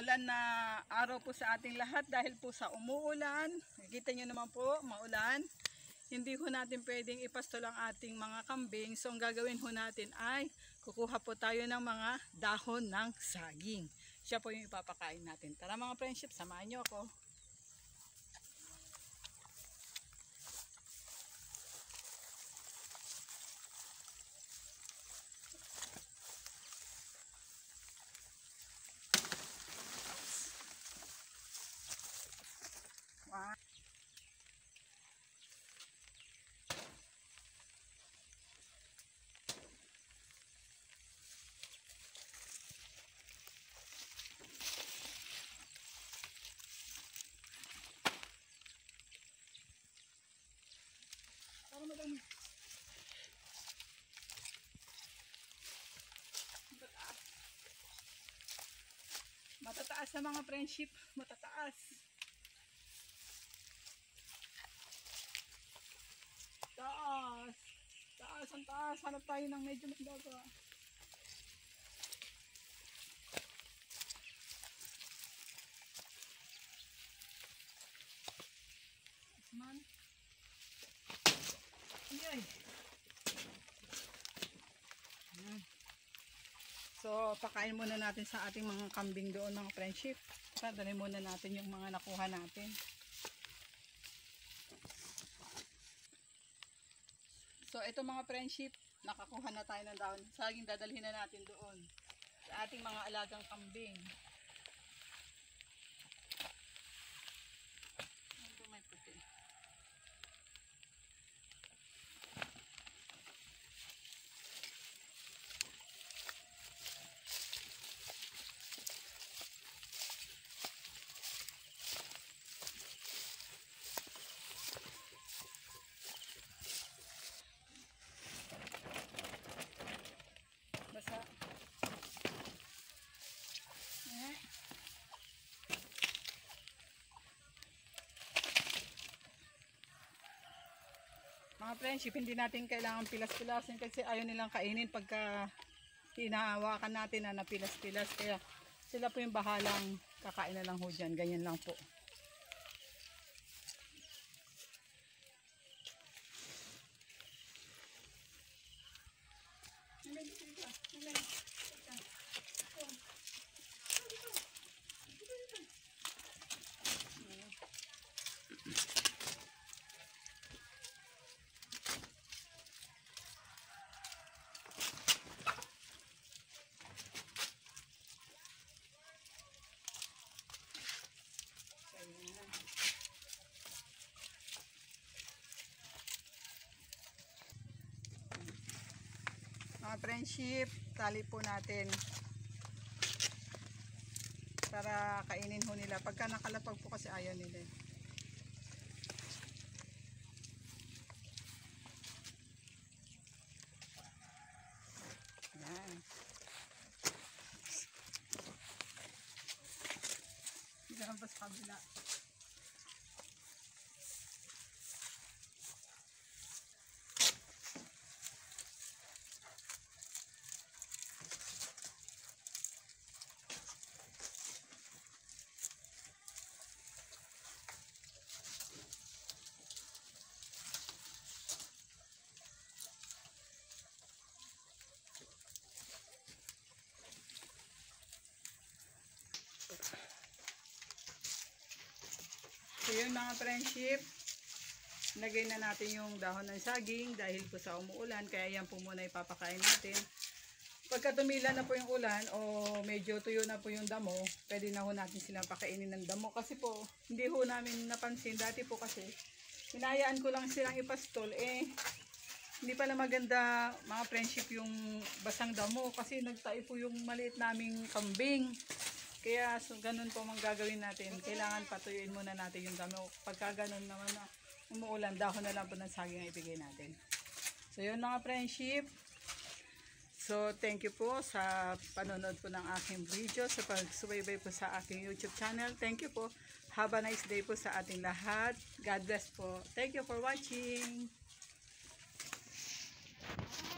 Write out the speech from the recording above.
maulan na araw po sa ating lahat dahil po sa umuulan. Nakikita nyo naman po, maulan. Hindi ho natin pwedeng ipastol ang ating mga kambing. So ang gagawin ho natin ay kukuha po tayo ng mga dahon ng saging. Siya po yung ipapakain natin. Tara mga friendship, samahan nyo ako. Wow. Matataas na mga friendship, matataas. Taas. Taas ang taas. Hanap tayo ng medyo magdaba. Man. Yay. Ayan. So, pakain muna natin sa ating mga kambing doon mga friendship. Dali muna natin yung mga nakuha natin. So, ito mga friendship, nakakuha na tayo ng dahon. Saging dadalhin na natin doon sa ating mga alagang kambing. Ito may puti. Basa. Mga friendship, hindi natin kailangan pilas-pilasin kasi ayaw nilang kainin pagka hinahawakan natin na napilas-pilas. Kaya sila po yung bahalang kakain na lang ho dyan. Ganyan lang po. Mga friendship, tali po natin para kainin ho nila. Pagka nakalapag po kasi ayaw nila. Yan. Diyan pa sa kabila. So yun mga friendship, lagay na natin yung dahon ng saging dahil po sa umuulan, kaya yan po muna ipapakain natin. Pagka tumila na po yung ulan o medyo tuyo na po yung damo, pwede na ho natin silang pakainin ng damo. Kasi po, hindi ho namin napansin, dati po kasi, hinayaan ko lang silang ipastol, hindi pala maganda mga friendship yung basang damo kasi nagtae po yung maliit naming kambing. Kaya so, ganun po mang gagawin natin. Kailangan patuyuin muna natin yung damo. Pagka ganun naman na umuulan, dahon na lang po ng saging ang ibigay natin. So yun mga friendship. So thank you po sa panonood po ng aking video, sa pagsubaybay po sa aking YouTube channel. Thank you po. Have a nice day po sa ating lahat. God bless po. Thank you for watching.